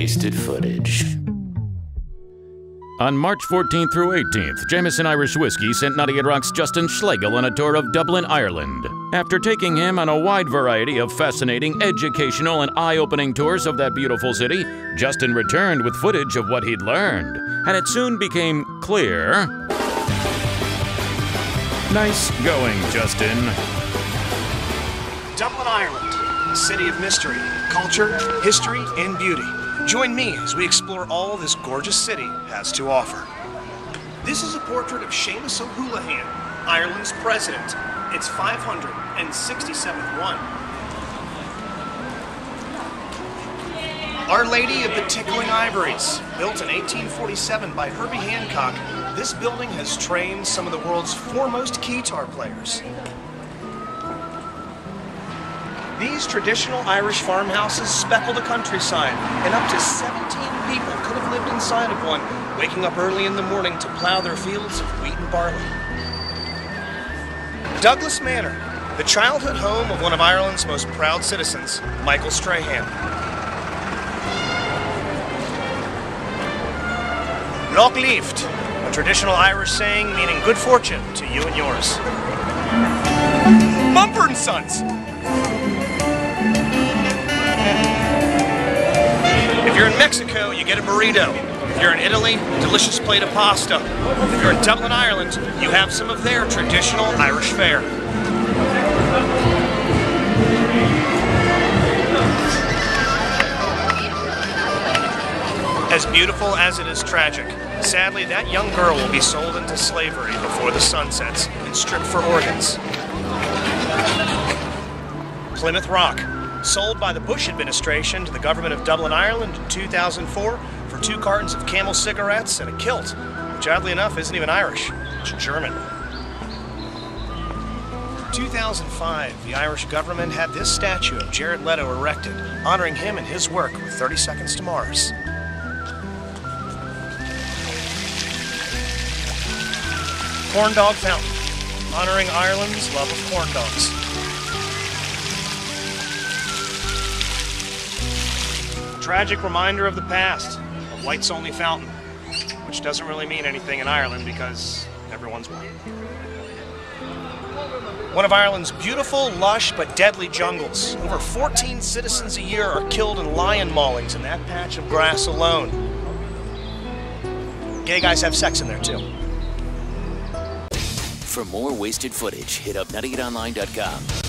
Wasted footage. On March 14th through 18th, Jameson Irish Whiskey sent Naughty at Rock's Justin Schlegel on a tour of Dublin, Ireland. After taking him on a wide variety of fascinating, educational, and eye-opening tours of that beautiful city, Justin returned with footage of what he'd learned. And it soon became clear... Nice going, Justin. Dublin, Ireland, a city of mystery, culture, history, and beauty. Join me as we explore all this gorgeous city has to offer. This is a portrait of Seamus O'Houlihan, Ireland's president. It's 567th one. Our Lady of the Tickling Ivories, built in 1847 by Herbie Hancock, this building has trained some of the world's foremost guitar players. These traditional Irish farmhouses speckle the countryside, and up to 17 people could have lived inside of one, waking up early in the morning to plow their fields of wheat and barley. Douglas Manor, the childhood home of one of Ireland's most proud citizens, Michael Strahan. Loch Leaft, a traditional Irish saying meaning good fortune to you and yours. Mumford & Sons. If you're in Mexico, you get a burrito. If you're in Italy, a delicious plate of pasta. If you're in Dublin, Ireland, you have some of their traditional Irish fare. As beautiful as it is tragic, sadly that young girl will be sold into slavery before the sun sets and stripped for organs. Plymouth Rock, sold by the Bush administration to the government of Dublin, Ireland in 2004 for 2 cartons of Camel cigarettes and a kilt, which oddly enough isn't even Irish, it's German. In 2005, the Irish government had this statue of Jared Leto erected, honoring him and his work with 30 Seconds to Mars. Corn Dog Fountain, honoring Ireland's love of corn dogs. Tragic reminder of the past, a whites-only fountain, which doesn't really mean anything in Ireland because everyone's white. One of Ireland's beautiful, lush, but deadly jungles. Over 14 citizens a year are killed in lion maulings in that patch of grass alone. Gay guys have sex in there too. For more wasted footage, hit up nuttygetonline.com.